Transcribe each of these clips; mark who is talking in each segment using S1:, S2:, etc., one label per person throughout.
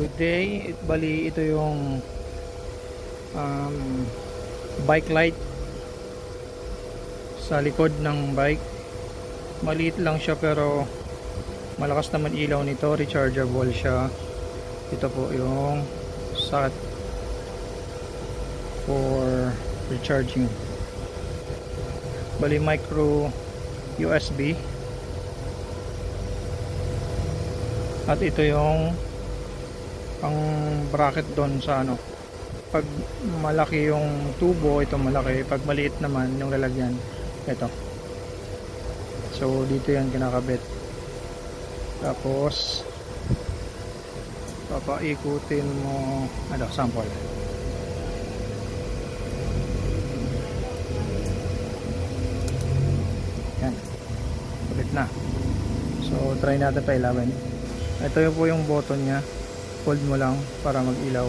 S1: Good day. Bali ito yung bike light sa likod ng bike. Maliit lang siya pero malakas naman ilaw nito. Rechargeable siya. Ito po yung socket for recharging. Bali micro USB. At ito yung ang bracket doon sa ano. Pag malaki yung tubo, ito malaki. Pag maliit naman yung lalagyan, ito. So dito yan kinakabit. Tapos papaikutin mo ano, sample. Yan. Kabit na. So try natin pa ilawin. Ito yung po yung button nya. Hold mo lang para mag-ilaw.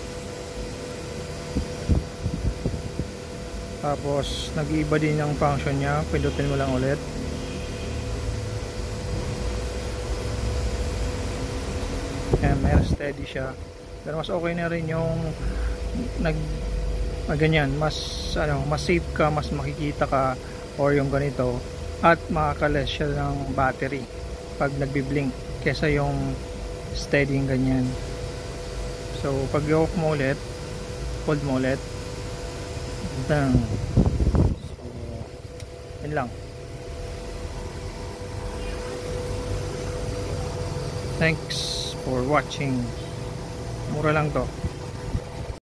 S1: Tapos nag-iiba din yung function nya. Pindutin mo lang ulit. Ayan, may steady siya. Pero mas okay na rin yung ganyan, mas safe ka, mas makikita ka or yung ganito, at makaka-less siya ng battery pag nagbi-blink kesa yung steady yung ganyan. So pag i-off mo ulit, hold mo ulit, dang. So yun lang. Thanks for watching. Mura lang to.